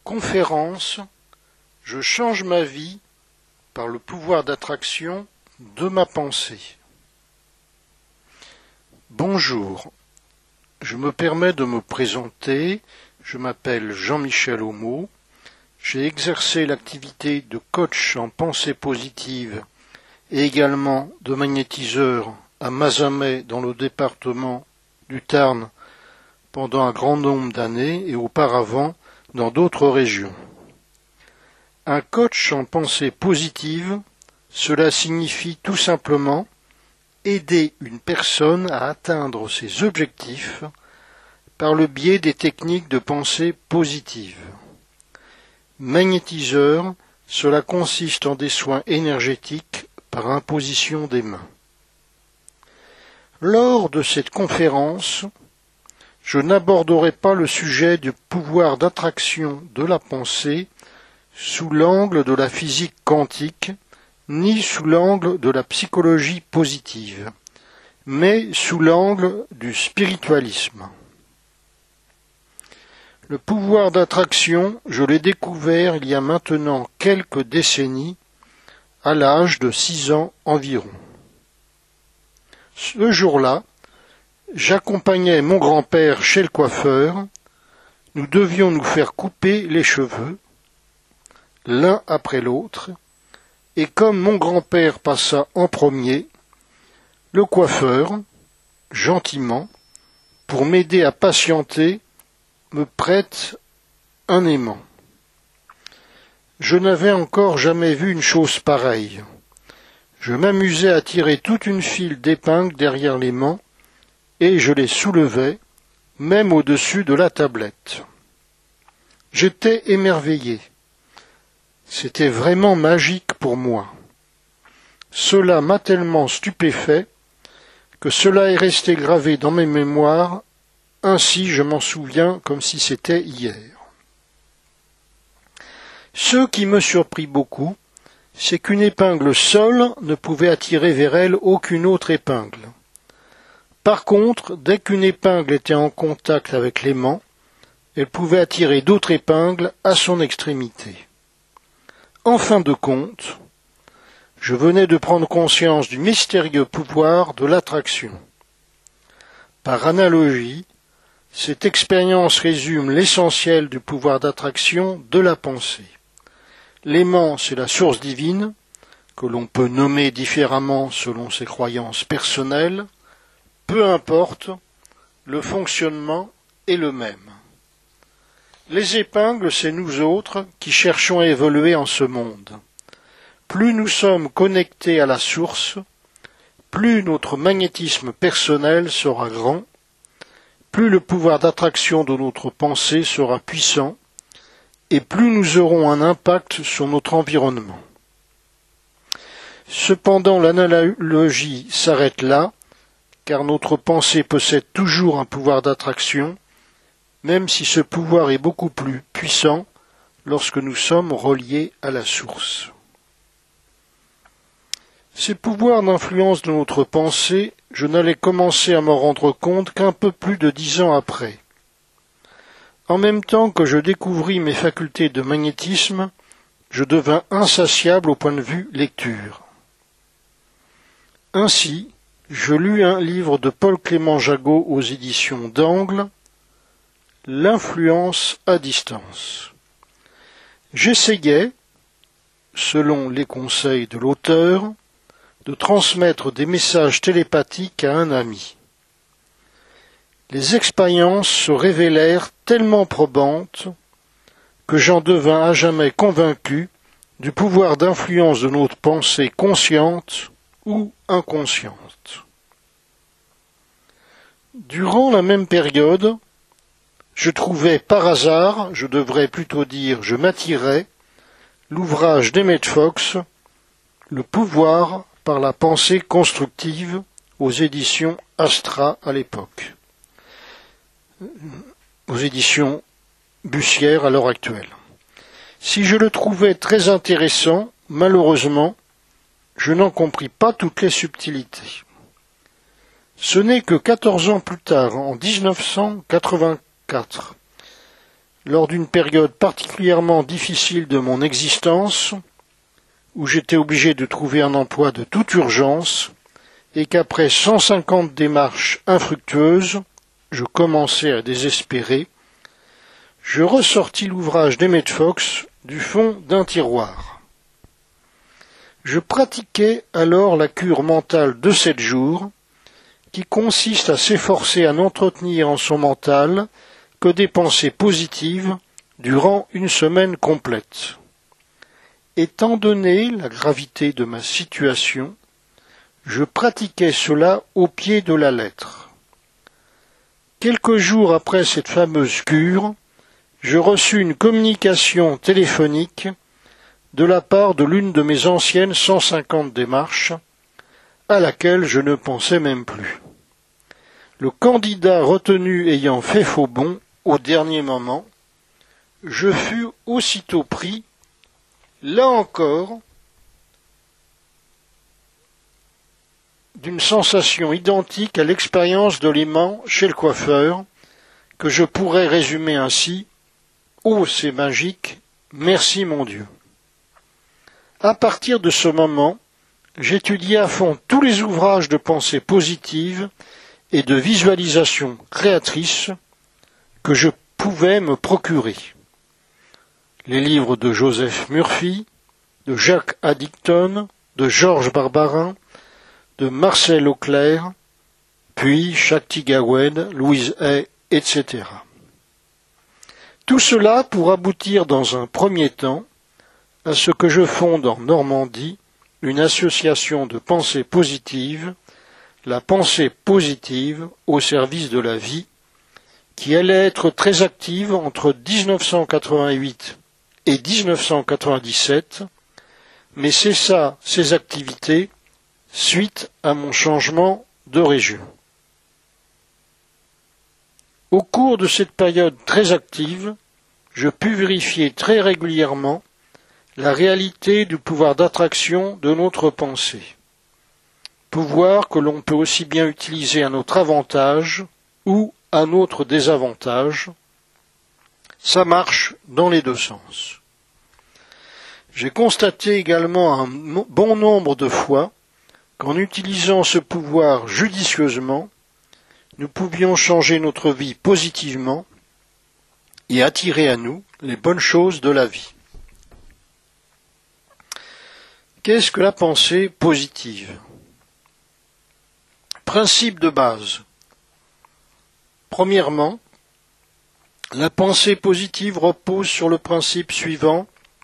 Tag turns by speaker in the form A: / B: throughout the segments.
A: Conférence, je change ma vie par le pouvoir d'attraction de ma pensée. Bonjour, je me permets de me présenter, je m'appelle Jean-Michel Homo, j'ai exercé l'activité de coach en pensée positive et également de magnétiseur à Mazamet dans le département du Tarn pendant un grand nombre d'années et auparavant dans d'autres régions. Un coach en pensée positive, cela signifie tout simplement aider une personne à atteindre ses objectifs par le biais des techniques de pensée positive. Magnétiseur, cela consiste en des soins énergétiques par imposition des mains. Lors de cette conférence, je n'aborderai pas le sujet du pouvoir d'attraction de la pensée sous l'angle de la physique quantique, ni sous l'angle de la psychologie positive, mais sous l'angle du spiritualisme. Le pouvoir d'attraction, je l'ai découvert il y a maintenant quelques décennies, à l'âge de 6 ans environ. Ce jour-là, j'accompagnais mon grand-père chez le coiffeur, nous devions nous faire couper les cheveux, l'un après l'autre, et comme mon grand-père passa en premier, le coiffeur, gentiment, pour m'aider à patienter, me prête un aimant. Je n'avais encore jamais vu une chose pareille. Je m'amusais à tirer toute une file d'épingles derrière l'aimant, et je les soulevais, même au-dessus de la tablette. J'étais émerveillé. C'était vraiment magique pour moi. Cela m'a tellement stupéfait que cela est resté gravé dans mes mémoires, ainsi je m'en souviens comme si c'était hier. Ce qui me surprit beaucoup, c'est qu'une épingle seule ne pouvait attirer vers elle aucune autre épingle. Par contre, dès qu'une épingle était en contact avec l'aimant, elle pouvait attirer d'autres épingles à son extrémité. En fin de compte, je venais de prendre conscience du mystérieux pouvoir de l'attraction. Par analogie, cette expérience résume l'essentiel du pouvoir d'attraction de la pensée. L'aimant, c'est la source divine, que l'on peut nommer différemment selon ses croyances personnelles. Peu importe, le fonctionnement est le même. Les épingles, c'est nous autres qui cherchons à évoluer en ce monde. Plus nous sommes connectés à la source, plus notre magnétisme personnel sera grand, plus le pouvoir d'attraction de notre pensée sera puissant, et plus nous aurons un impact sur notre environnement. Cependant, l'analogie s'arrête là, car notre pensée possède toujours un pouvoir d'attraction, même si ce pouvoir est beaucoup plus puissant lorsque nous sommes reliés à la source. Ces pouvoirs d'influence de notre pensée, je n'allais commencer à m'en rendre compte qu'un peu plus de 10 ans après. En même temps que je découvris mes facultés de magnétisme, je devins insatiable au point de vue lecture. Ainsi, je lus un livre de Paul Clément Jagot aux éditions d'Angle, L'influence à distance. J'essayais, selon les conseils de l'auteur, de transmettre des messages télépathiques à un ami. Les expériences se révélèrent tellement probantes que j'en devins à jamais convaincu du pouvoir d'influence de notre pensée consciente ou inconsciente. Durant la même période, je trouvais par hasard, je devrais plutôt dire je m'attirais, l'ouvrage d'Emmett Fox, Le pouvoir par la pensée constructive, aux éditions Astra à l'époque, aux éditions Bussière à l'heure actuelle. Si je le trouvais très intéressant, malheureusement, je n'en compris pas toutes les subtilités. Ce n'est que 14 ans plus tard, en 1984, lors d'une période particulièrement difficile de mon existence, où j'étais obligé de trouver un emploi de toute urgence, et qu'après 150 démarches infructueuses, je commençais à désespérer, je ressortis l'ouvrage d'Emmett Fox du fond d'un tiroir. Je pratiquais alors la cure mentale de 7 jours, qui consiste à s'efforcer à n'entretenir en son mental que des pensées positives durant une semaine complète. Étant donné la gravité de ma situation, je pratiquais cela au pied de la lettre. Quelques jours après cette fameuse cure, je reçus une communication téléphonique de la part de l'une de mes anciennes 150 démarches, à laquelle je ne pensais même plus. Le candidat retenu ayant fait faux bond au dernier moment, je fus aussitôt pris, là encore, d'une sensation identique à l'expérience de l'aimant chez le coiffeur, que je pourrais résumer ainsi: « Oh, c'est magique, merci mon Dieu ». À partir de ce moment, j'étudiai à fond tous les ouvrages de pensée positive et de visualisation créatrice que je pouvais me procurer. Les livres de Joseph Murphy, de Jacques Addicton, de Georges Barbarin, de Marcel Auclair, puis Shakti Gawain, Louise Hay, etc. Tout cela pour aboutir dans un premier temps à ce que je fonde en Normandie une association de pensée positive, la pensée positive au service de la vie, qui allait être très active entre 1988 et 1997, mais cessa ses activités suite à mon changement de région. Au cours de cette période très active, je pus vérifier très régulièrement la réalité du pouvoir d'attraction de notre pensée. Pouvoir que l'on peut aussi bien utiliser à notre avantage ou à notre désavantage. Ça marche dans les deux sens. J'ai constaté également un bon nombre de fois qu'en utilisant ce pouvoir judicieusement, nous pouvions changer notre vie positivement et attirer à nous les bonnes choses de la vie. Qu'est-ce que la pensée positive? Principe de base. Premièrement, la pensée positive repose sur le principe suivant: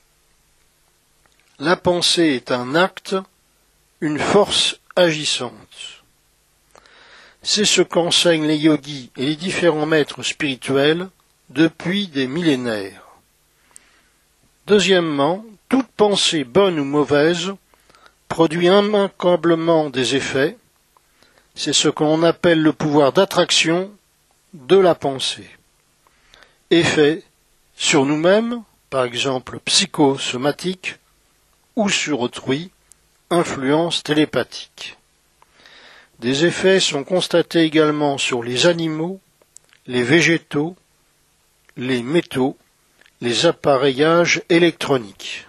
A: la pensée est un acte, une force agissante. C'est ce qu'enseignent les yogis et les différents maîtres spirituels depuis des millénaires. Deuxièmement, toute pensée bonne ou mauvaise produit immanquablement des effets. C'est ce que l'on appelle le pouvoir d'attraction de la pensée. Effets sur nous-mêmes, par exemple psychosomatiques, ou sur autrui, influence télépathique. Des effets sont constatés également sur les animaux, les végétaux, les métaux, les appareillages électroniques.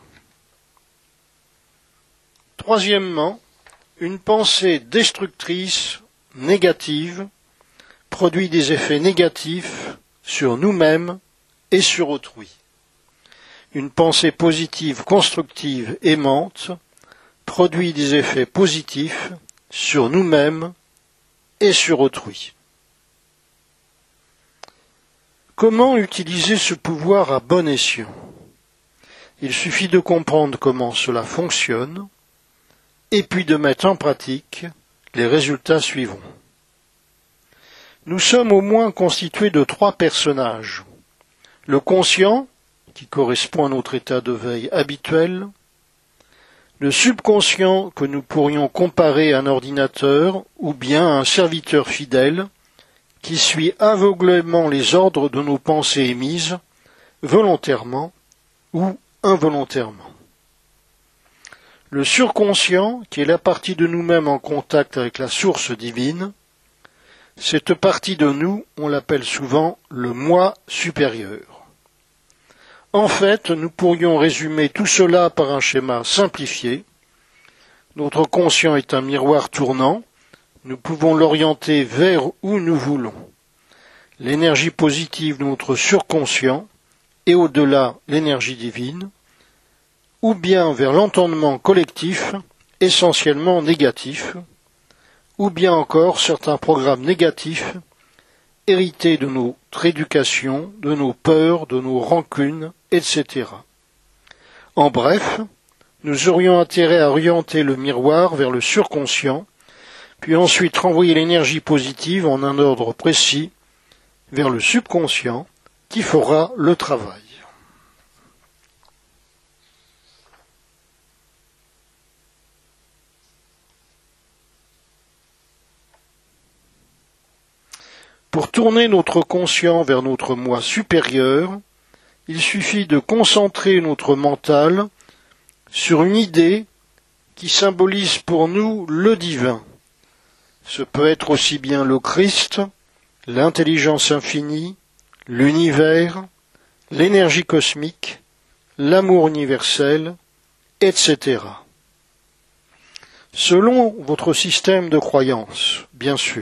A: Troisièmement, une pensée destructrice, négative, produit des effets négatifs sur nous-mêmes et sur autrui. Une pensée positive, constructive, aimante, produit des effets positifs sur nous-mêmes et sur autrui. Comment utiliser ce pouvoir à bon escient? Il suffit de comprendre comment cela fonctionne et puis de mettre en pratique, les résultats suivront. Nous sommes au moins constitués de 3 personnages. Le conscient, qui correspond à notre état de veille habituel, le subconscient que nous pourrions comparer à un ordinateur ou bien à un serviteur fidèle qui suit aveuglément les ordres de nos pensées émises, volontairement ou involontairement. Le surconscient, qui est la partie de nous-mêmes en contact avec la source divine, cette partie de nous, on l'appelle souvent le moi supérieur. En fait, nous pourrions résumer tout cela par un schéma simplifié. Notre conscient est un miroir tournant. Nous pouvons l'orienter vers où nous voulons. L'énergie positive de notre surconscient et au-delà l'énergie divine, ou bien vers l'entendement collectif, essentiellement négatif, ou bien encore certains programmes négatifs hérités de notre éducation, de nos peurs, de nos rancunes, etc. En bref, nous aurions intérêt à orienter le miroir vers le surconscient, puis ensuite renvoyer l'énergie positive en un ordre précis vers le subconscient qui fera le travail. Pour tourner notre conscient vers notre moi supérieur, il suffit de concentrer notre mental sur une idée qui symbolise pour nous le divin. Ce peut être aussi bien le Christ, l'intelligence infinie, l'univers, l'énergie cosmique, l'amour universel, etc. Selon votre système de croyance, bien sûr.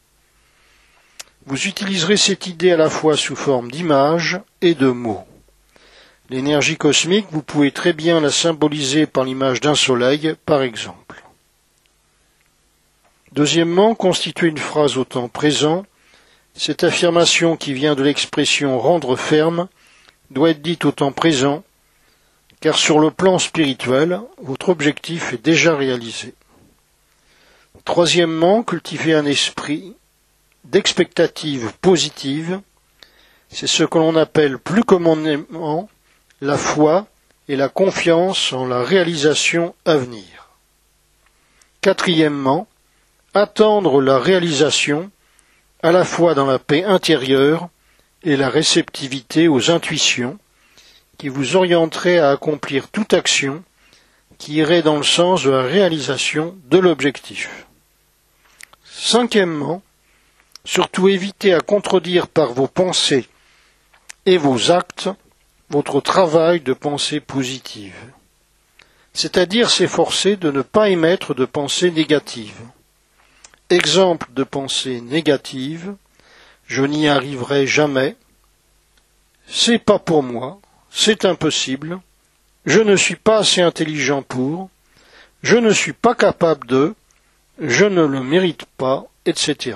A: Vous utiliserez cette idée à la fois sous forme d'images et de mots. L'énergie cosmique, vous pouvez très bien la symboliser par l'image d'un soleil, par exemple. Deuxièmement, constituer une phrase au temps présent. Cette affirmation qui vient de l'expression rendre ferme doit être dite au temps présent, car sur le plan spirituel, votre objectif est déjà réalisé. Troisièmement, cultiver un esprit d'expectative positive, c'est ce que l'on appelle plus communément la foi et la confiance en la réalisation à venir. Quatrièmement, attendre la réalisation à la fois dans la paix intérieure et la réceptivité aux intuitions qui vous orienteraient à accomplir toute action qui irait dans le sens de la réalisation de l'objectif. Cinquièmement, surtout éviter à contredire par vos pensées et vos actes votre travail de pensée positive, c'est-à-dire s'efforcer de ne pas émettre de pensées négatives. Exemple de pensée négative, je n'y arriverai jamais, c'est pas pour moi, c'est impossible, je ne suis pas assez intelligent pour, je ne suis pas capable de, je ne le mérite pas, etc.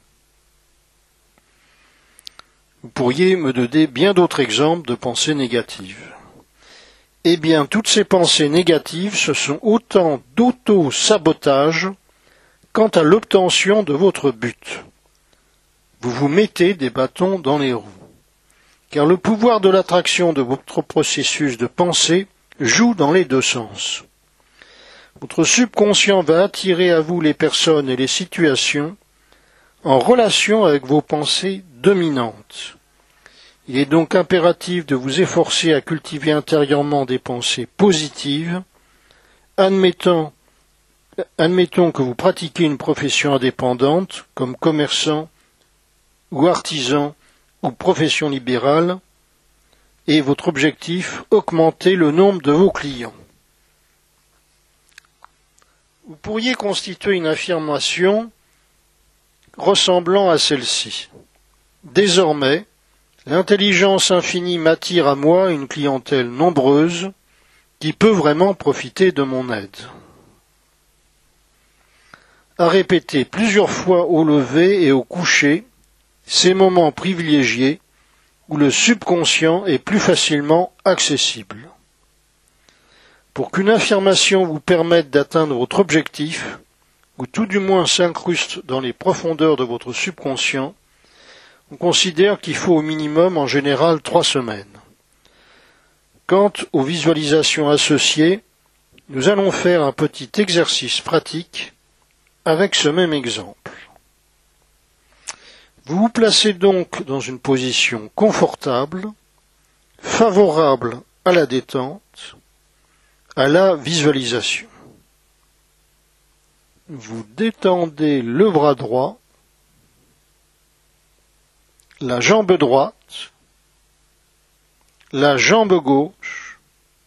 A: Vous pourriez me donner bien d'autres exemples de pensées négatives. Eh bien, toutes ces pensées négatives, ce sont autant d'auto-sabotage quant à l'obtention de votre but. Vous vous mettez des bâtons dans les roues. Car le pouvoir de l'attraction de votre processus de pensée joue dans les deux sens. Votre subconscient va attirer à vous les personnes et les situations en relation avec vos pensées dominantes. Il est donc impératif de vous efforcer à cultiver intérieurement des pensées positives. Admettons que vous pratiquez une profession indépendante, comme commerçant ou artisan ou profession libérale, et votre objectif, augmenter le nombre de vos clients. Vous pourriez constituer une affirmation ressemblant à celle-ci. Désormais, l'intelligence infinie m'attire à moi une clientèle nombreuse qui peut vraiment profiter de mon aide. À répéter plusieurs fois au lever et au coucher ces moments privilégiés où le subconscient est plus facilement accessible. Pour qu'une affirmation vous permette d'atteindre votre objectif, ou tout du moins s'incruste dans les profondeurs de votre subconscient, on considère qu'il faut au minimum en général 3 semaines. Quant aux visualisations associées, nous allons faire un petit exercice pratique avec ce même exemple. Vous vous placez donc dans une position confortable, favorable à la détente, à la visualisation. Vous détendez le bras droit, la jambe droite, la jambe gauche,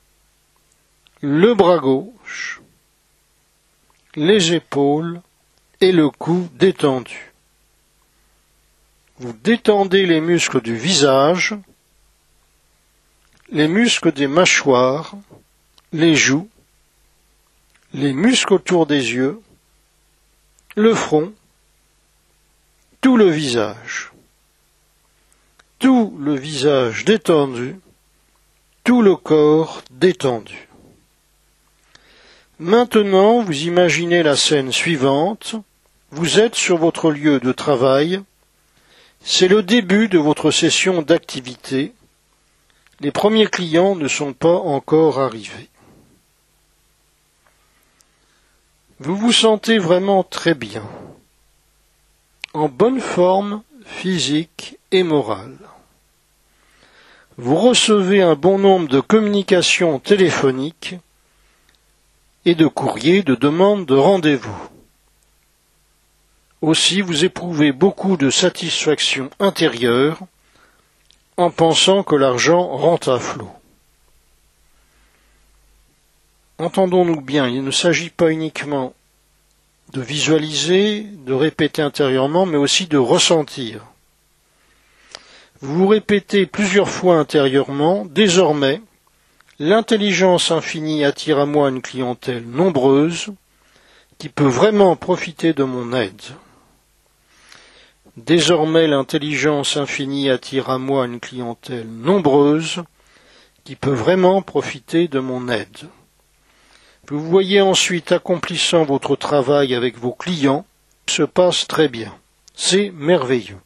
A: le bras gauche, les épaules et le cou détendu. Vous détendez les muscles du visage, les muscles des mâchoires, les joues, les muscles autour des yeux, le front, tout le visage. Tout le visage détendu, tout le corps détendu. Maintenant, vous imaginez la scène suivante. Vous êtes sur votre lieu de travail. C'est le début de votre session d'activité. Les premiers clients ne sont pas encore arrivés. Vous vous sentez vraiment très bien, en bonne forme physique et morale. Vous recevez un bon nombre de communications téléphoniques et de courriers de demande de rendez-vous. Aussi, vous éprouvez beaucoup de satisfaction intérieure en pensant que l'argent rentre à flot. Entendons-nous bien, il ne s'agit pas uniquement de visualiser, de répéter intérieurement, mais aussi de ressentir. Vous vous répétez plusieurs fois intérieurement, désormais, l'intelligence infinie attire à moi une clientèle nombreuse qui peut vraiment profiter de mon aide. Désormais, l'intelligence infinie attire à moi une clientèle nombreuse qui peut vraiment profiter de mon aide. Vous voyez ensuite accomplissant votre travail avec vos clients, se passe très bien. C'est merveilleux.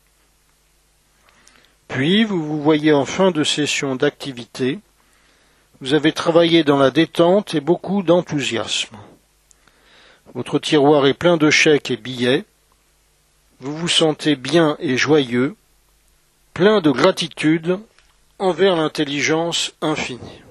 A: Puis, vous vous voyez en fin de session d'activité. Vous avez travaillé dans la détente et beaucoup d'enthousiasme. Votre tiroir est plein de chèques et billets. Vous vous sentez bien et joyeux, plein de gratitude envers l'intelligence infinie.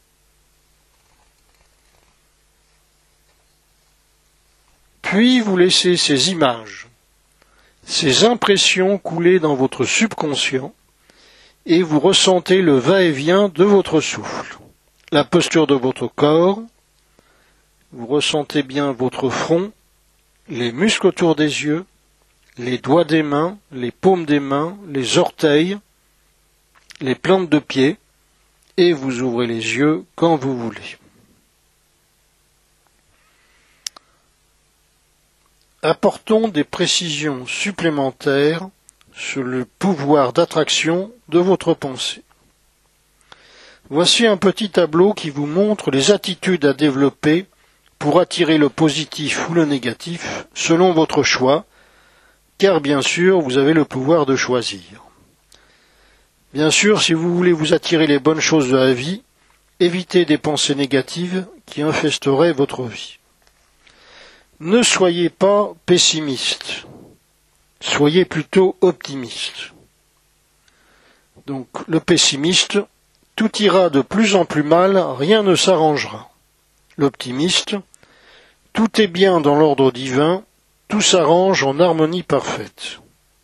A: Puis vous laissez ces images, ces impressions couler dans votre subconscient et vous ressentez le va-et-vient de votre souffle, la posture de votre corps, vous ressentez bien votre front, les muscles autour des yeux, les doigts des mains, les paumes des mains, les orteils, les plantes de pied, et vous ouvrez les yeux quand vous voulez. Apportons des précisions supplémentaires sur le pouvoir d'attraction de votre pensée. Voici un petit tableau qui vous montre les attitudes à développer pour attirer le positif ou le négatif selon votre choix, car bien sûr, vous avez le pouvoir de choisir. Bien sûr, si vous voulez vous attirer les bonnes choses de la vie, évitez des pensées négatives qui infesteraient votre vie. Ne soyez pas pessimiste, soyez plutôt optimiste. Donc, le pessimiste, tout ira de plus en plus mal, rien ne s'arrangera. L'optimiste, tout est bien dans l'ordre divin, tout s'arrange en harmonie parfaite.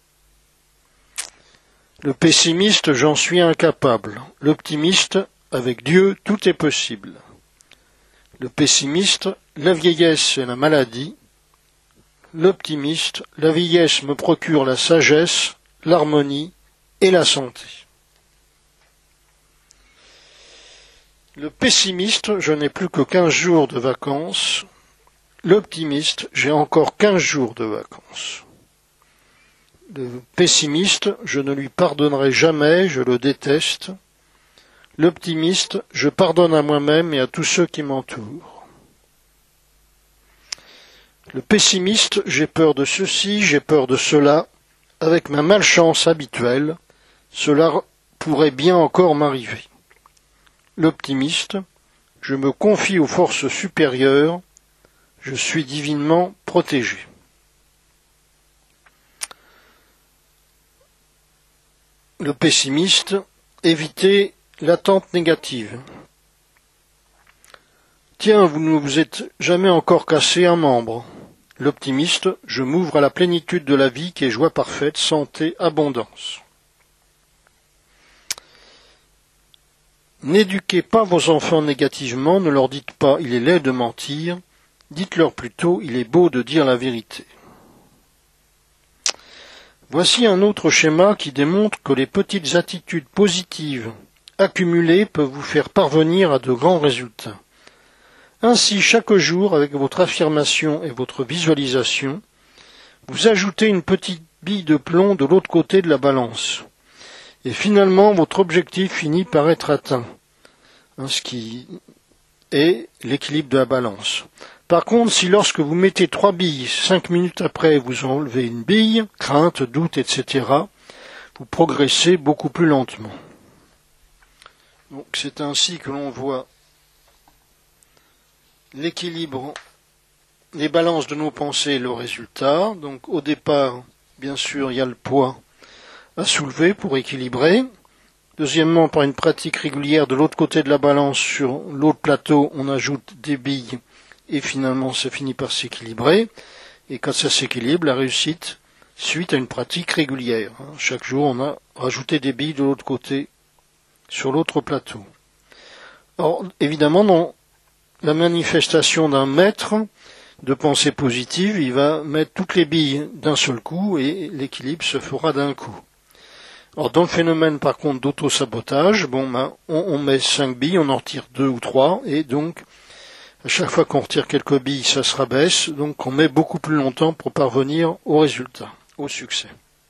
A: Le pessimiste, j'en suis incapable. L'optimiste, avec Dieu, tout est possible. Le pessimiste, la vieillesse et la maladie. L'optimiste, la vieillesse me procure la sagesse, l'harmonie et la santé. Le pessimiste, je n'ai plus que 15 jours de vacances. L'optimiste, j'ai encore 15 jours de vacances. Le pessimiste, je ne lui pardonnerai jamais, je le déteste. L'optimiste, je pardonne à moi-même et à tous ceux qui m'entourent. Le pessimiste, j'ai peur de ceci, j'ai peur de cela. Avec ma malchance habituelle, cela pourrait bien encore m'arriver. L'optimiste, je me confie aux forces supérieures, je suis divinement protégé. Le pessimiste, évitez l'attente négative. Tiens, vous ne vous êtes jamais encore cassé un membre. L'optimiste, je m'ouvre à la plénitude de la vie qui est joie parfaite, santé, abondance. N'éduquez pas vos enfants négativement, ne leur dites pas il est laid de mentir, dites-leur plutôt il est beau de dire la vérité. Voici un autre schéma qui démontre que les petites attitudes positives accumulées peuvent vous faire parvenir à de grands résultats. Ainsi, chaque jour, avec votre affirmation et votre visualisation, vous ajoutez une petite bille de plomb de l'autre côté de la balance. Et finalement, votre objectif finit par être atteint, ce qui est l'équilibre de la balance. Par contre, si lorsque vous mettez 3 billes, 5 minutes après, vous enlevez une bille, crainte, doute, etc., vous progressez beaucoup plus lentement. Donc c'est ainsi que l'on voit l'équilibre, les balances de nos pensées et le résultat. Donc au départ, bien sûr, il y a le poids à soulever pour équilibrer. Deuxièmement, par une pratique régulière de l'autre côté de la balance, sur l'autre plateau, on ajoute des billes et finalement ça finit par s'équilibrer. Et quand ça s'équilibre, la réussite suite à une pratique régulière. Chaque jour, on a rajouté des billes de l'autre côté sur l'autre plateau. Or, évidemment, dans la manifestation d'un maître de pensée positive, il va mettre toutes les billes d'un seul coup et l'équilibre se fera d'un coup. Or, dans le phénomène, par contre, d'auto-sabotage, on met 5 billes, on en retire 2 ou 3, et donc, à chaque fois qu'on retire quelques billes, ça se rabaisse, donc on met beaucoup plus longtemps pour parvenir au résultat, au succès.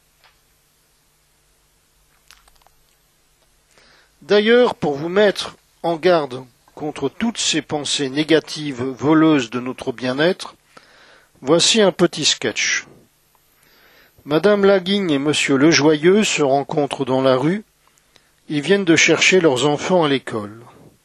A: D'ailleurs, pour vous mettre en garde contre toutes ces pensées négatives voleuses de notre bien-être, voici un petit sketch. Madame Laguigne et Monsieur Lejoyeux se rencontrent dans la rue. Ils viennent de chercher leurs enfants à l'école.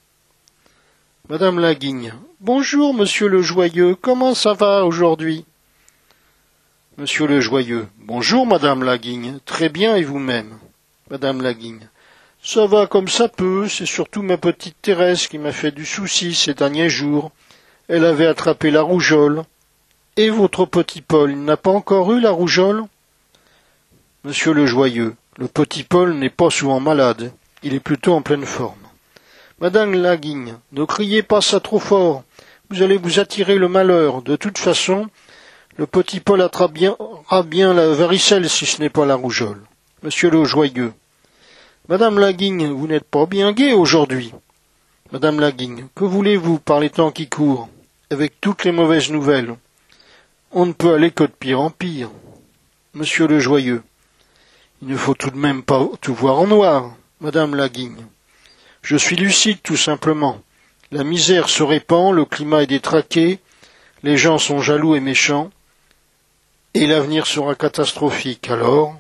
A: Madame Laguigne. Bonjour, Monsieur Lejoyeux. Comment ça va aujourd'hui? Monsieur Lejoyeux. Bonjour, Madame Laguigne. Très bien, et vous-même? Madame Laguigne. Ça va comme ça peut. C'est surtout ma petite Thérèse qui m'a fait du souci ces derniers jours. Elle avait attrapé la rougeole. Et votre petit Paul, il n'a pas encore eu la rougeole? Monsieur Lejoyeux, le petit Paul n'est pas souvent malade, il est plutôt en pleine forme. Madame Laguigne, ne criez pas ça trop fort, vous allez vous attirer le malheur. De toute façon, le petit Paul attrapera bien la varicelle si ce n'est pas la rougeole. Monsieur Lejoyeux, Madame Laguigne, vous n'êtes pas bien gai aujourd'hui. Madame Laguigne, que voulez-vous par les temps qui courent, avec toutes les mauvaises nouvelles? On ne peut aller que de pire en pire. Monsieur Lejoyeux, il ne faut tout de même pas tout voir en noir, Madame Laguigne. Je suis lucide, tout simplement. La misère se répand, le climat est détraqué, les gens sont jaloux et méchants, et l'avenir sera catastrophique. Alors,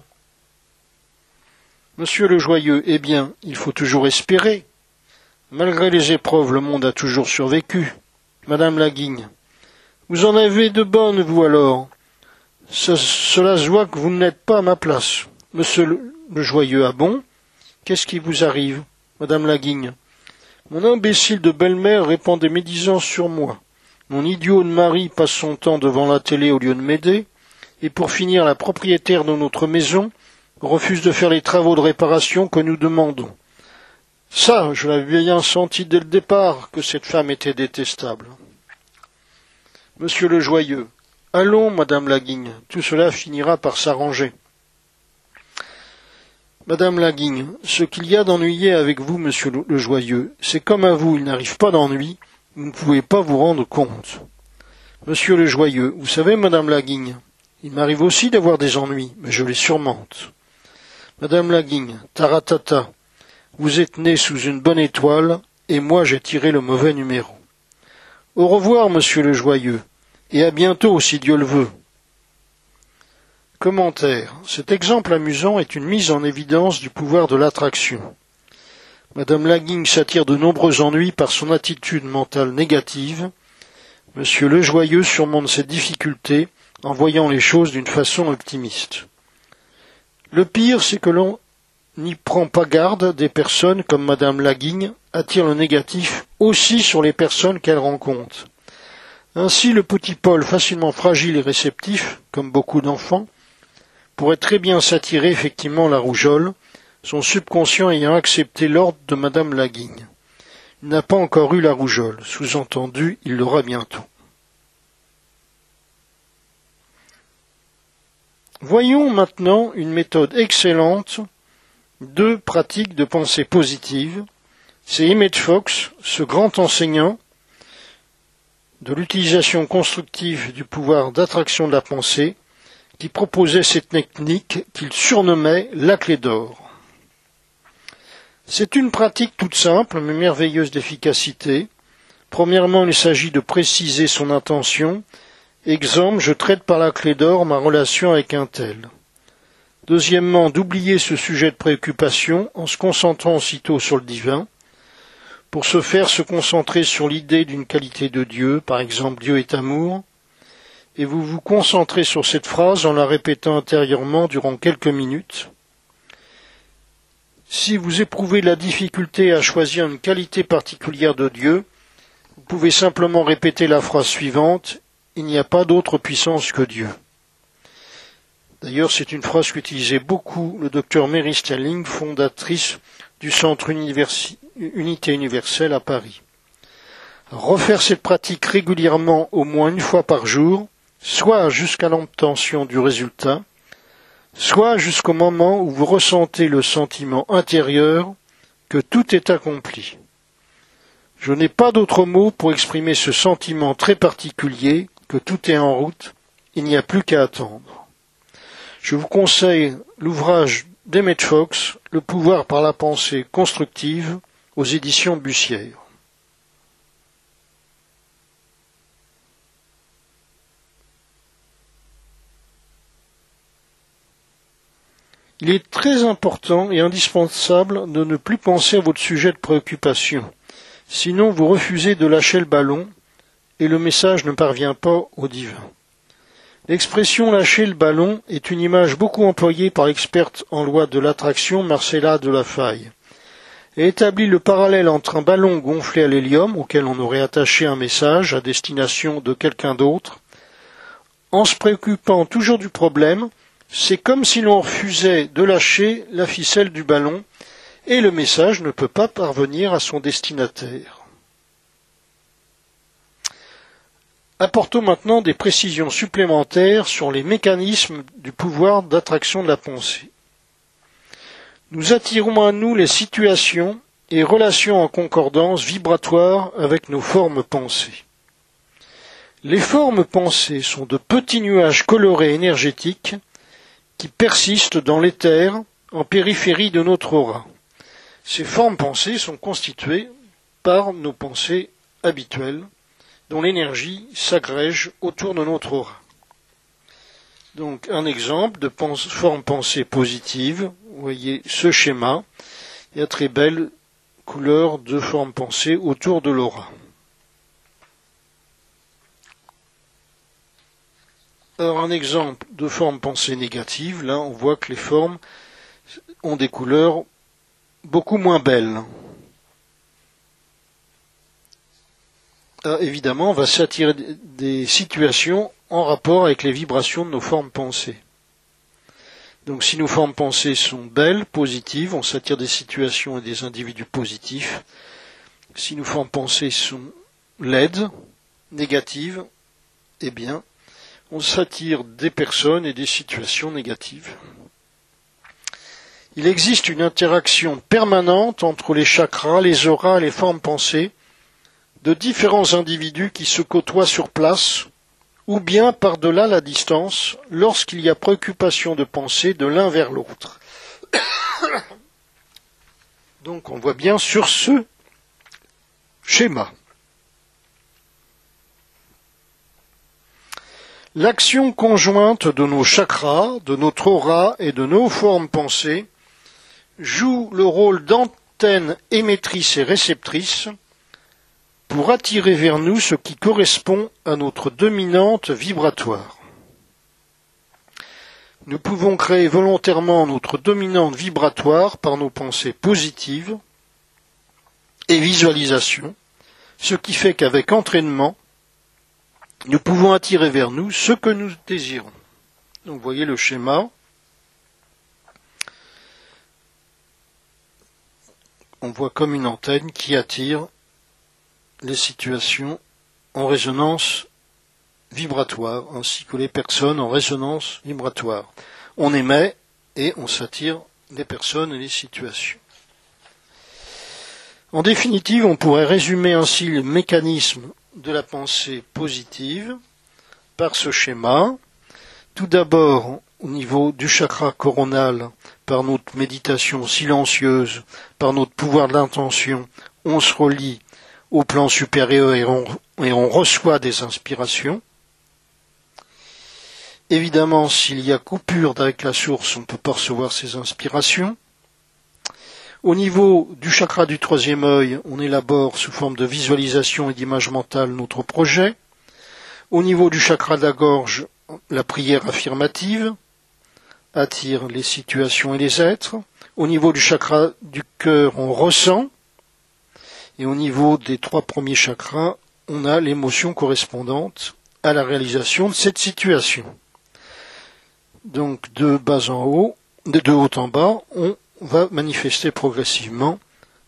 A: Monsieur Lejoyeux, eh bien, il faut toujours espérer. Malgré les épreuves, le monde a toujours survécu. Madame Laguigne, vous en avez de bonnes, vous alors. Cela se voit que vous n'êtes pas à ma place. Monsieur Lejoyeux, ah bon? Qu'est-ce qui vous arrive? Madame Laguigne, mon imbécile de belle-mère répand des médisances sur moi. Mon idiot de mari passe son temps devant la télé au lieu de m'aider. Et pour finir, la propriétaire de notre maison refuse de faire les travaux de réparation que nous demandons. Ça, je l'avais bien senti dès le départ que cette femme était détestable. Monsieur Lejoyeux, allons, Madame Laguigne, tout cela finira par s'arranger. Madame Laguigne, ce qu'il y a d'ennuyé avec vous, Monsieur Lejoyeux, c'est comme à vous, il n'arrive pas d'ennui, vous ne pouvez pas vous rendre compte. Monsieur Lejoyeux, vous savez, Madame Laguigne, il m'arrive aussi d'avoir des ennuis, mais je les surmonte. Madame Laguigne, taratata, vous êtes né sous une bonne étoile, et moi j'ai tiré le mauvais numéro. Au revoir, Monsieur Lejoyeux, et à bientôt si Dieu le veut. Commentaire. Cet exemple amusant est une mise en évidence du pouvoir de l'attraction. Madame Laguigne s'attire de nombreux ennuis par son attitude mentale négative. Monsieur Lejoyeux surmonte ses difficultés en voyant les choses d'une façon optimiste. Le pire, c'est que l'on n'y prend pas garde, des personnes comme Madame Laguigne attirent le négatif aussi sur les personnes qu'elles rencontrent. Ainsi, le petit Paul, facilement fragile et réceptif, comme beaucoup d'enfants, pourrait très bien s'attirer effectivement la rougeole, son subconscient ayant accepté l'ordre de Madame Laguigne. il n'a pas encore eu la rougeole. Sous-entendu, il l'aura bientôt. Voyons maintenant une méthode excellente de pratique de pensée positive. C'est Emmett Fox, ce grand enseignant de l'utilisation constructive du pouvoir d'attraction de la pensée, qui proposait cette technique qu'il surnommait la clé d'or. C'est une pratique toute simple mais merveilleuse d'efficacité. Premièrement, il s'agit de préciser son intention. Exemple, je traite par la clé d'or ma relation avec un tel. Deuxièmement, d'oublier ce sujet de préoccupation en se concentrant aussitôt sur le divin. Pour ce faire, se concentrer sur l'idée d'une qualité de Dieu, par exemple Dieu est amour, et vous vous concentrez sur cette phrase en la répétant intérieurement durant quelques minutes. Si vous éprouvez de la difficulté à choisir une qualité particulière de Dieu, vous pouvez simplement répéter la phrase suivante: il n'y a pas d'autre puissance que Dieu. D'ailleurs, c'est une phrase qu'utilisait beaucoup le docteur Mary Sterling, fondatrice du Centre Unité Universelle à Paris. Refaire cette pratique régulièrement au moins une fois par jour, soit jusqu'à l'obtention du résultat, soit jusqu'au moment où vous ressentez le sentiment intérieur que tout est accompli. Je n'ai pas d'autre mot pour exprimer ce sentiment très particulier que tout est en route, il n'y a plus qu'à attendre. Je vous conseille l'ouvrage d'Emmett Fox, Le pouvoir par la pensée constructive, aux éditions Bussière. Il est très important et indispensable de ne plus penser à votre sujet de préoccupation. Sinon, vous refusez de lâcher le ballon et le message ne parvient pas au divin. L'expression lâcher le ballon est une image beaucoup employée par l'experte en loi de l'attraction Marcella Delafaye. Elle établit le parallèle entre un ballon gonflé à l'hélium auquel on aurait attaché un message à destination de quelqu'un d'autre. En se préoccupant toujours du problème, c'est comme si l'on refusait de lâcher la ficelle du ballon et le message ne peut pas parvenir à son destinataire. Apportons maintenant des précisions supplémentaires sur les mécanismes du pouvoir d'attraction de la pensée. Nous attirons à nous les situations et relations en concordance vibratoire avec nos formes pensées. Les formes pensées sont de petits nuages colorés énergétiques qui persistent dans l'éther en périphérie de notre aura. Ces formes pensées sont constituées par nos pensées habituelles, dont l'énergie s'agrège autour de notre aura. Donc, un exemple de forme pensée positive, vous voyez ce schéma, il y a très belle couleur de forme pensée autour de l'aura. Alors, un exemple de forme pensée négative, là, on voit que les formes ont des couleurs beaucoup moins belles. Évidemment, on va s'attirer des situations en rapport avec les vibrations de nos formes pensées. Donc si nos formes pensées sont belles, positives, on s'attire des situations et des individus positifs. Si nos formes pensées sont laides, négatives, eh bien, on s'attire des personnes et des situations négatives. Il existe une interaction permanente entre les chakras, les auras et les formes pensées de différents individus qui se côtoient sur place ou bien par-delà la distance lorsqu'il y a préoccupation de pensée de l'un vers l'autre. Donc on voit bien sur ce schéma. L'action conjointe de nos chakras, de notre aura et de nos formes pensées joue le rôle d'antenne émettrice et réceptrice pour attirer vers nous ce qui correspond à notre dominante vibratoire. Nous pouvons créer volontairement notre dominante vibratoire par nos pensées positives et visualisation, ce qui fait qu'avec entraînement, nous pouvons attirer vers nous ce que nous désirons. Donc vous voyez le schéma. On voit comme une antenne qui attire les situations en résonance vibratoire, ainsi que les personnes en résonance vibratoire. On émet et on s'attire les personnes et les situations. En définitive, on pourrait résumer ainsi le mécanisme de la pensée positive par ce schéma. Tout d'abord, au niveau du chakra coronal, par notre méditation silencieuse, par notre pouvoir de l'intention, on se relie au plan supérieur et on reçoit des inspirations. Évidemment, s'il y a coupure avec la source, on ne peut pas recevoir ces inspirations. Au niveau du chakra du troisième œil, on élabore sous forme de visualisation et d'image mentale notre projet. Au niveau du chakra de la gorge, la prière affirmative attire les situations et les êtres. Au niveau du chakra du cœur, on ressent. Et au niveau des trois premiers chakras, on a l'émotion correspondante à la réalisation de cette situation. Donc de bas en haut, de haut en bas, on va manifester progressivement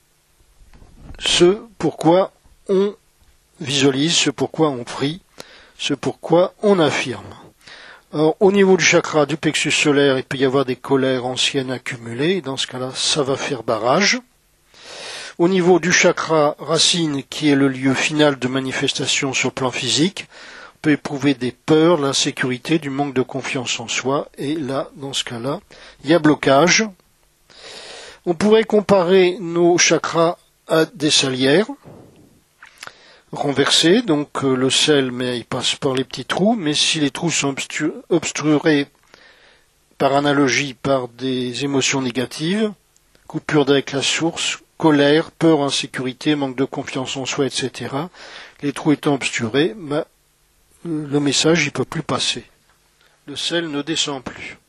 A: ce pourquoi on visualise, ce pourquoi on prie, ce pourquoi on affirme. Alors, au niveau du chakra du plexus solaire, il peut y avoir des colères anciennes accumulées, et dans ce cas-là, ça va faire barrage. Au niveau du chakra racine, qui est le lieu final de manifestation sur le plan physique, on peut éprouver des peurs, l'insécurité, du manque de confiance en soi, et là, dans ce cas-là, il y a blocage. On pourrait comparer nos chakras à des salières renversées, donc le sel, mais il passe par les petits trous, mais si les trous sont obstrués par analogie par des émotions négatives, coupure avec la source, colère, peur, insécurité, manque de confiance en soi, etc., les trous étant obsturés, le message ne peut plus passer. Le sel ne descend plus.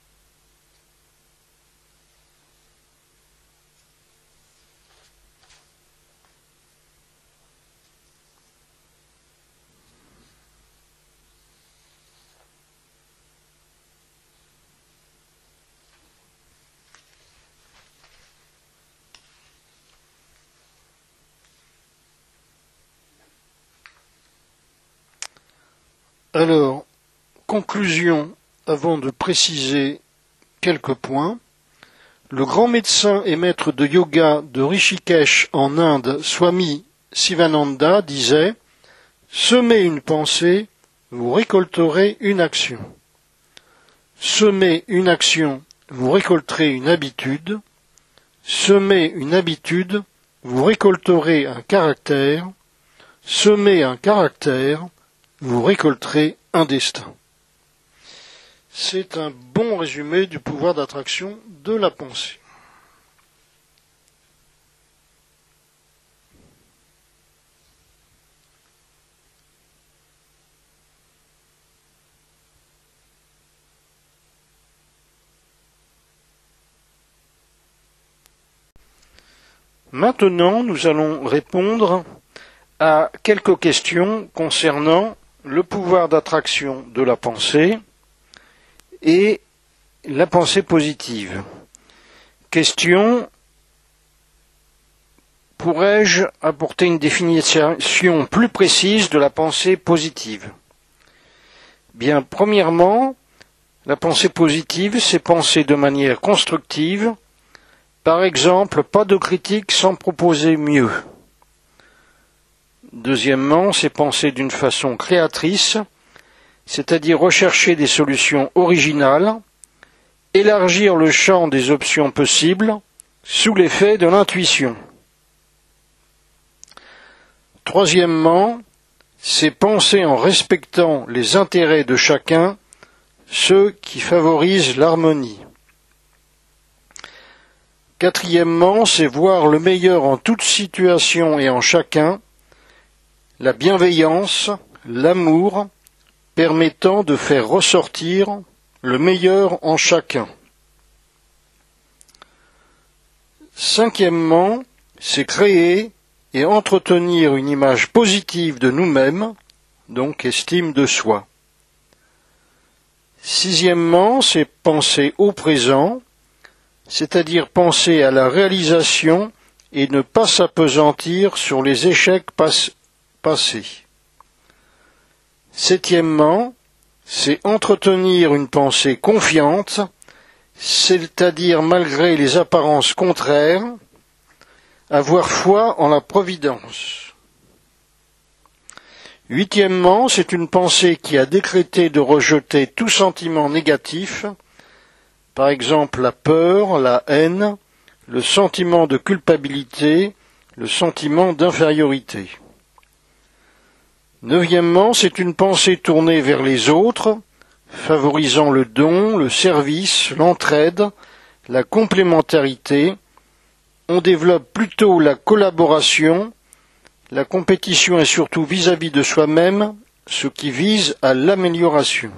A: Alors, conclusion, avant de préciser quelques points. Le grand médecin et maître de yoga de Rishikesh en Inde, Swami Sivananda, disait « Semez une pensée, vous récolterez une action. Semez une action, vous récolterez une habitude. Semez une habitude, vous récolterez un caractère. Semez un caractère, vous récolterez un destin. » C'est un bon résumé du pouvoir d'attraction de la pensée. Maintenant, nous allons répondre à quelques questions concernant le pouvoir d'attraction de la pensée et la pensée positive. Question: pourrais-je apporter une définition plus précise de la pensée positive? Bien, premièrement, la pensée positive, c'est penser de manière constructive. Par exemple, pas de critique sans proposer mieux. Deuxièmement, c'est penser d'une façon créatrice, c'est-à-dire rechercher des solutions originales, élargir le champ des options possibles sous l'effet de l'intuition. Troisièmement, c'est penser en respectant les intérêts de chacun, ceux qui favorisent l'harmonie. Quatrièmement, c'est voir le meilleur en toute situation et en chacun, la bienveillance, l'amour, permettant de faire ressortir le meilleur en chacun. Cinquièmement, c'est créer et entretenir une image positive de nous-mêmes, donc estime de soi. Sixièmement, c'est penser au présent, c'est-à-dire penser à la réalisation et ne pas s'appesantir sur les échecs passé. Septièmement, c'est entretenir une pensée confiante, c'est-à-dire malgré les apparences contraires, avoir foi en la providence. Huitièmement, c'est une pensée qui a décrété de rejeter tout sentiment négatif, par exemple la peur, la haine, le sentiment de culpabilité, le sentiment d'infériorité. Neuvièmement, c'est une pensée tournée vers les autres, favorisant le don, le service, l'entraide, la complémentarité. On développe plutôt la collaboration, la compétition et surtout vis-à-vis de soi-même, ce qui vise à l'amélioration.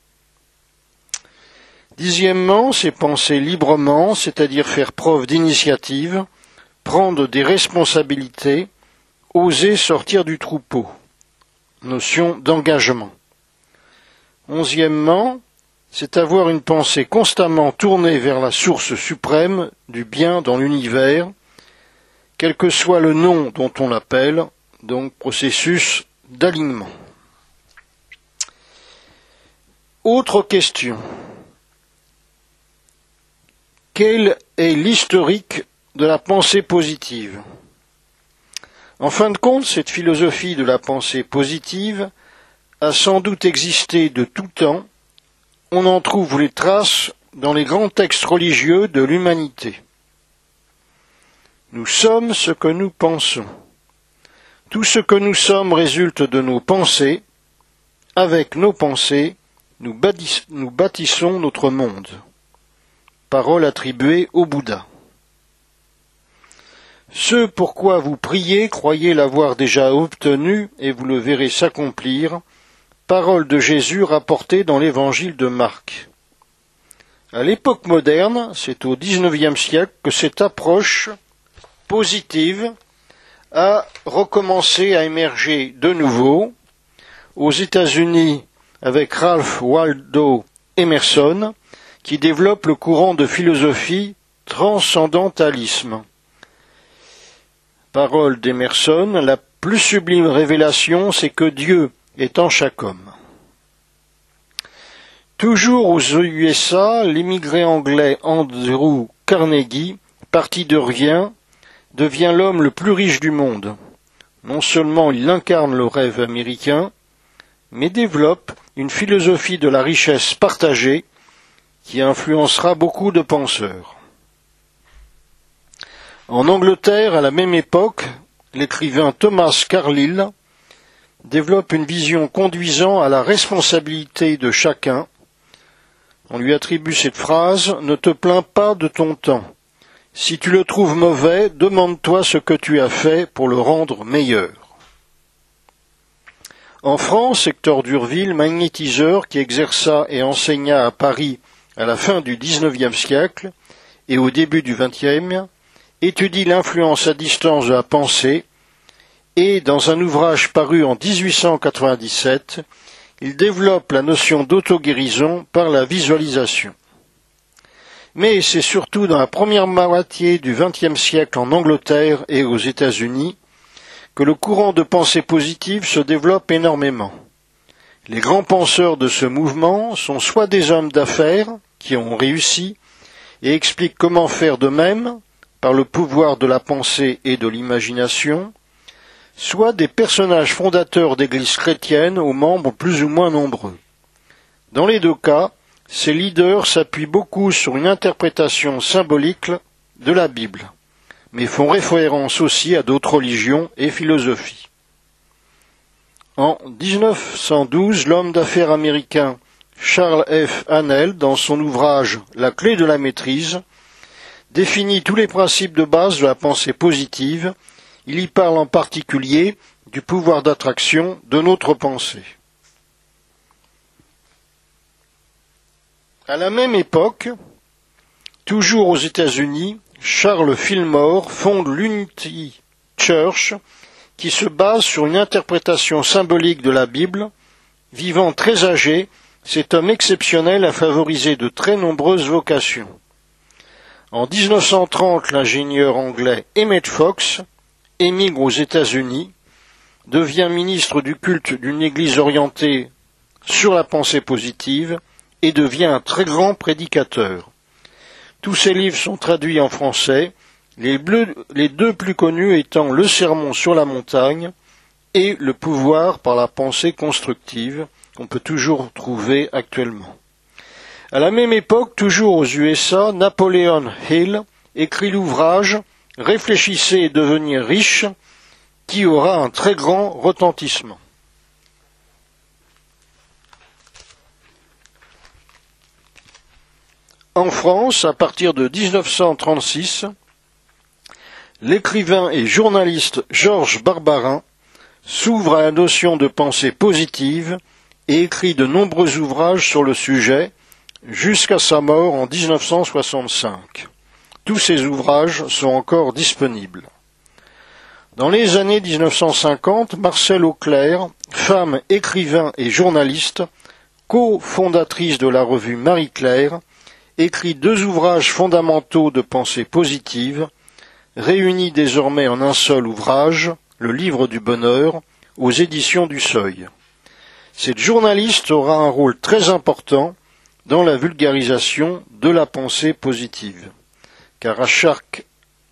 A: Dixièmement, c'est penser librement, c'est-à-dire faire preuve d'initiative, prendre des responsabilités, oser sortir du troupeau. Notion d'engagement. Onzièmement, c'est avoir une pensée constamment tournée vers la source suprême du bien dans l'univers, quel que soit le nom dont on l'appelle, donc processus d'alignement. Autre question. Quel est l'historique de la pensée positive? En fin de compte, cette philosophie de la pensée positive a sans doute existé de tout temps. On en trouve les traces dans les grands textes religieux de l'humanité. Nous sommes ce que nous pensons. Tout ce que nous sommes résulte de nos pensées. Avec nos pensées, nous bâtissons notre monde. Parole attribuée au Bouddha. Ce pourquoi vous priez, croyez l'avoir déjà obtenu, et vous le verrez s'accomplir. Parole de Jésus rapportée dans l'évangile de Marc. À l'époque moderne, c'est au XIXe siècle que cette approche positive a recommencé à émerger de nouveau. Aux États-Unis, avec Ralph Waldo Emerson, qui développe le courant de philosophie transcendentalisme. Parole d'Emerson, la plus sublime révélation, c'est que Dieu est en chaque homme. Toujours aux USA, l'immigré anglais Andrew Carnegie, parti de rien, devient l'homme le plus riche du monde. Non seulement il incarne le rêve américain, mais développe une philosophie de la richesse partagée qui influencera beaucoup de penseurs. En Angleterre, à la même époque, l'écrivain Thomas Carlyle développe une vision conduisant à la responsabilité de chacun. On lui attribue cette phrase « Ne te plains pas de ton temps. Si tu le trouves mauvais, demande-toi ce que tu as fait pour le rendre meilleur. » En France, Hector d'Urville, magnétiseur qui exerça et enseigna à Paris à la fin du XIXe siècle et au début du XXe, étudie l'influence à distance de la pensée et, dans un ouvrage paru en 1897, il développe la notion d'auto-guérison par la visualisation. Mais c'est surtout dans la première moitié du XXe siècle en Angleterre et aux États-Unis que le courant de pensée positive se développe énormément. Les grands penseurs de ce mouvement sont soit des hommes d'affaires qui ont réussi et expliquent comment faire de même par le pouvoir de la pensée et de l'imagination, soit des personnages fondateurs d'églises chrétiennes aux membres plus ou moins nombreux. Dans les deux cas, ces leaders s'appuient beaucoup sur une interprétation symbolique de la Bible, mais font référence aussi à d'autres religions et philosophies. En 1912, l'homme d'affaires américain Charles F. Hannell, dans son ouvrage La clé de la maîtrise, définit tous les principes de base de la pensée positive. Il y parle en particulier du pouvoir d'attraction de notre pensée. À la même époque, toujours aux États-Unis, Charles Fillmore fonde l'Unity Church, qui se base sur une interprétation symbolique de la Bible. Vivant très âgé, cet homme exceptionnel a favorisé de très nombreuses vocations. En 1930, l'ingénieur anglais Emmett Fox émigre aux États-Unis. devient ministre du culte d'une église orientée sur la pensée positive et devient un très grand prédicateur. Tous ses livres sont traduits en français, les deux plus connus étant Le Sermon sur la montagne et Le pouvoir par la pensée constructive, qu'on peut toujours trouver actuellement. À la même époque, toujours aux USA, Napoleon Hill écrit l'ouvrage Réfléchissez et devenir riche, qui aura un très grand retentissement. En France, à partir de 1936, l'écrivain et journaliste Georges Barbarin s'ouvre à la notion de pensée positive et écrit de nombreux ouvrages sur le sujet jusqu'à sa mort en 1965. Tous ces ouvrages sont encore disponibles. Dans les années 1950, Marcelle Auclair, femme écrivain et journaliste, cofondatrice de la revue Marie-Claire, écrit deux ouvrages fondamentaux de pensée positive, réunis désormais en un seul ouvrage, Le Livre du Bonheur, aux éditions du Seuil. Cette journaliste aura un rôle très important dans la vulgarisation de la pensée positive, car à chaque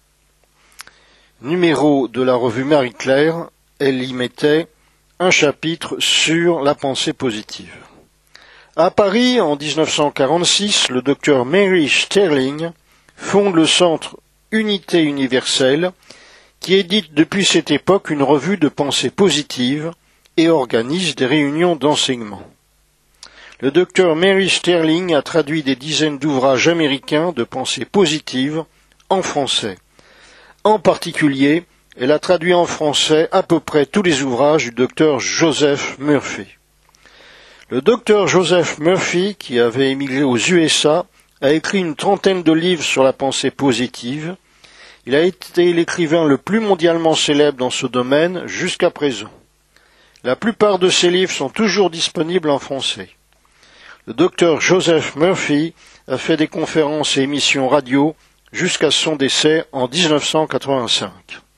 A: numéro de la revue Marie-Claire, elle y mettait un chapitre sur la pensée positive. À Paris, en 1946, le docteur Mary Sterling fonde le Centre Unité Universelle, qui édite depuis cette époque une revue de pensée positive et organise des réunions d'enseignement. Le docteur Mary Sterling a traduit des dizaines d'ouvrages américains de pensée positive en français. En particulier, elle a traduit en français à peu près tous les ouvrages du docteur Joseph Murphy. Le docteur Joseph Murphy, qui avait émigré aux USA, a écrit une trentaine de livres sur la pensée positive. Il a été l'écrivain le plus mondialement célèbre dans ce domaine jusqu'à présent. La plupart de ses livres sont toujours disponibles en français. Le docteur Joseph Murphy a fait des conférences et émissions radio jusqu'à son décès en 1985.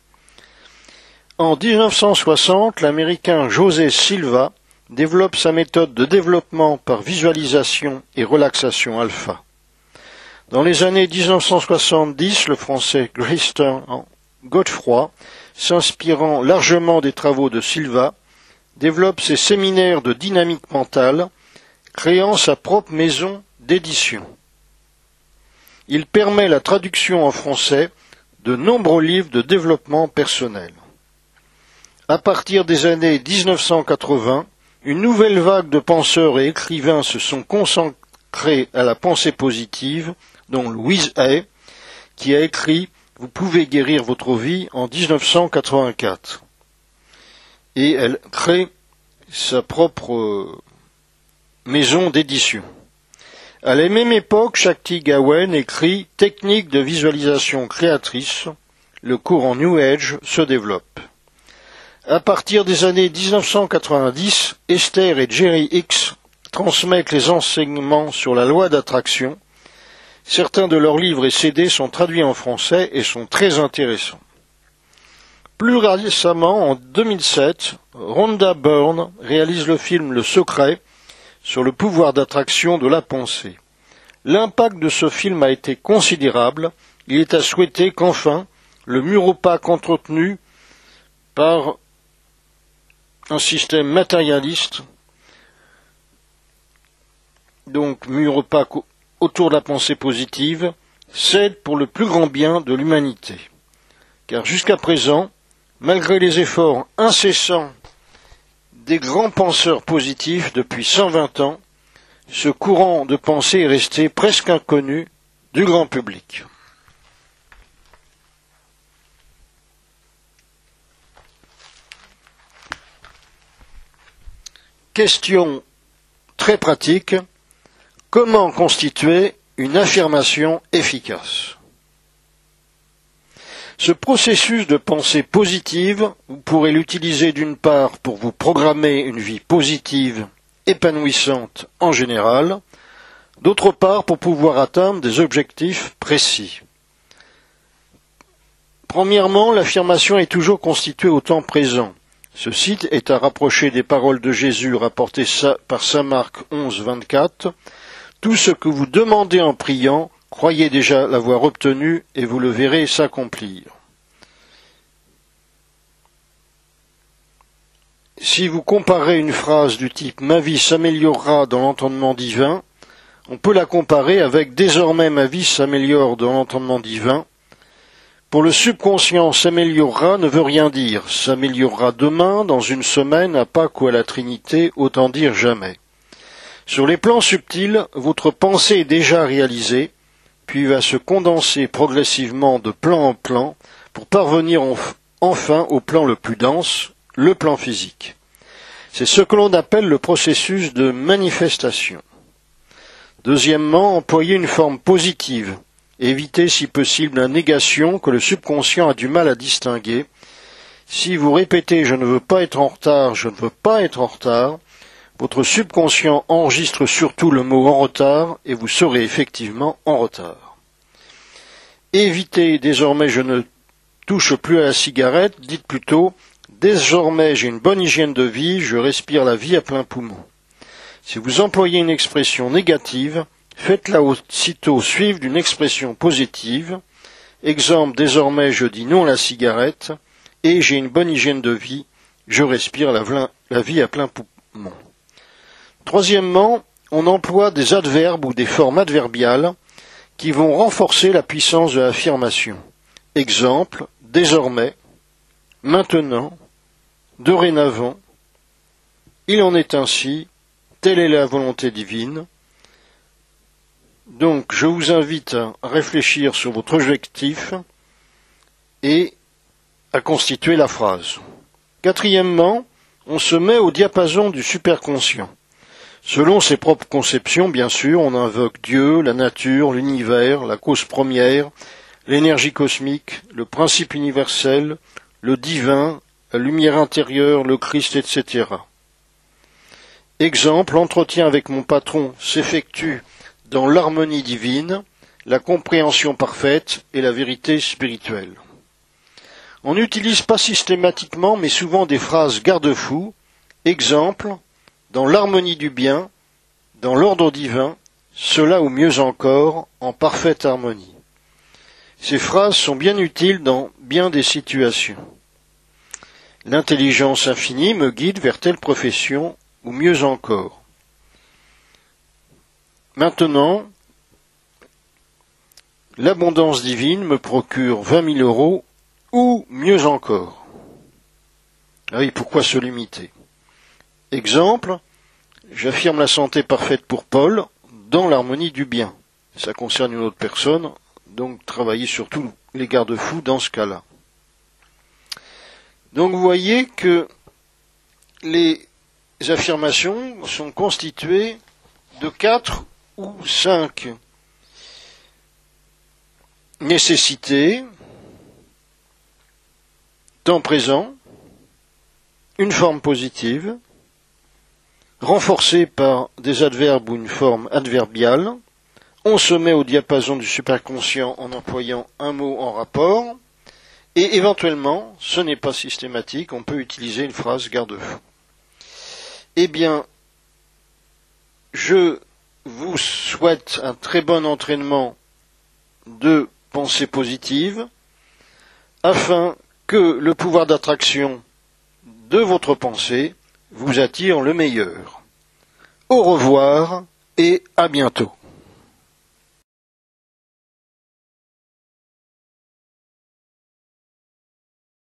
A: En 1960, l'Américain José Silva développe sa méthode de développement par visualisation et relaxation alpha. Dans les années 1970, le Français Christian Godefroy, s'inspirant largement des travaux de Silva, développe ses séminaires de dynamique mentale, créant sa propre maison d'édition. Il permet la traduction en français de nombreux livres de développement personnel. À partir des années 1980, une nouvelle vague de penseurs et écrivains se sont consacrés à la pensée positive, dont Louise Hay, qui a écrit « Vous pouvez guérir votre vie » en 1984. Et elle crée sa propre maison d'édition. À la même époque, Shakti Gawain écrit « Technique de visualisation créatrice ». Le courant New Age se développe. À partir des années 1990, Esther et Jerry Hicks transmettent les enseignements sur la loi d'attraction. Certains de leurs livres et CD sont traduits en français et sont très intéressants. Plus récemment, en 2007, Rhonda Byrne réalise le film Le Secret sur le pouvoir d'attraction de la pensée. L'impact de ce film a été considérable. Il est à souhaiter qu'enfin, le mur opaque entretenu par un système matérialiste, donc mur opaque autour de la pensée positive, cède pour le plus grand bien de l'humanité. Car jusqu'à présent, malgré les efforts incessants des grands penseurs positifs depuis 120 ans, ce courant de pensée est resté presque inconnu du grand public. Question très pratique. Comment constituer une affirmation efficace? Ce processus de pensée positive, vous pourrez l'utiliser d'une part pour vous programmer une vie positive, épanouissante en général, d'autre part pour pouvoir atteindre des objectifs précis. Premièrement, l'affirmation est toujours constituée au temps présent. Ce site est à rapprocher des paroles de Jésus rapportées par saint Marc 11, 24. Tout ce que vous demandez en priant, croyez déjà l'avoir obtenu et vous le verrez s'accomplir. Si vous comparez une phrase du type « Ma vie s'améliorera dans l'entendement divin », on peut la comparer avec « Désormais ma vie s'améliore dans l'entendement divin ». Pour le subconscient, s'améliorera ne veut rien dire. S'améliorera demain, dans une semaine, à Pâques ou à la Trinité, autant dire jamais. Sur les plans subtils, votre pensée est déjà réalisée, puis va se condenser progressivement de plan en plan pour parvenir enfin au plan le plus dense, le plan physique. C'est ce que l'on appelle le processus de manifestation. Deuxièmement, employer une forme positive. Évitez si possible la négation que le subconscient a du mal à distinguer. Si vous répétez « je ne veux pas être en retard, je ne veux pas être en retard », votre subconscient enregistre surtout le mot « en retard » et vous serez effectivement en retard. Évitez désormais « je ne touche plus à la cigarette », dites plutôt « désormais j'ai une bonne hygiène de vie, je respire la vie à plein poumon ». Si vous employez une expression négative, faites-la aussitôt suivre d'une expression positive. Exemple, désormais je dis non à la cigarette et j'ai une bonne hygiène de vie, je respire la vie à plein poumon. Troisièmement, on emploie des adverbes ou des formes adverbiales qui vont renforcer la puissance de l'affirmation. Exemple, désormais, maintenant, dorénavant, il en est ainsi, telle est la volonté divine. Donc, je vous invite à réfléchir sur votre objectif et à constituer la phrase. Quatrièmement, on se met au diapason du superconscient. Selon ses propres conceptions, bien sûr, on invoque Dieu, la nature, l'univers, la cause première, l'énergie cosmique, le principe universel, le divin, la lumière intérieure, le Christ, etc. Exemple, l'entretien avec mon patron s'effectue dans l'harmonie divine, la compréhension parfaite et la vérité spirituelle. On n'utilise pas systématiquement, mais souvent des phrases garde-fous. Exemple, dans l'harmonie du bien, dans l'ordre divin, cela ou mieux encore, en parfaite harmonie. Ces phrases sont bien utiles dans bien des situations. L'intelligence infinie me guide vers telle profession, ou mieux encore. Maintenant, l'abondance divine me procure 20 000 euros, ou mieux encore. Ah oui, pourquoi se limiter? Exemple, j'affirme la santé parfaite pour Paul dans l'harmonie du bien. Ça concerne une autre personne, donc travailler sur tous les garde-fous dans ce cas-là. Donc vous voyez que les affirmations sont constituées de 4 ou 5 nécessités, temps présent, une forme positive, renforcée par des adverbes ou une forme adverbiale. On se met au diapason du superconscient en employant un mot en rapport, et éventuellement, ce n'est pas systématique, on peut utiliser une phrase garde-fou. Eh bien, je vous souhaite un très bon entraînement de pensée positive, afin que le pouvoir d'attraction de votre pensée vous attire le meilleur. Au revoir et à bientôt.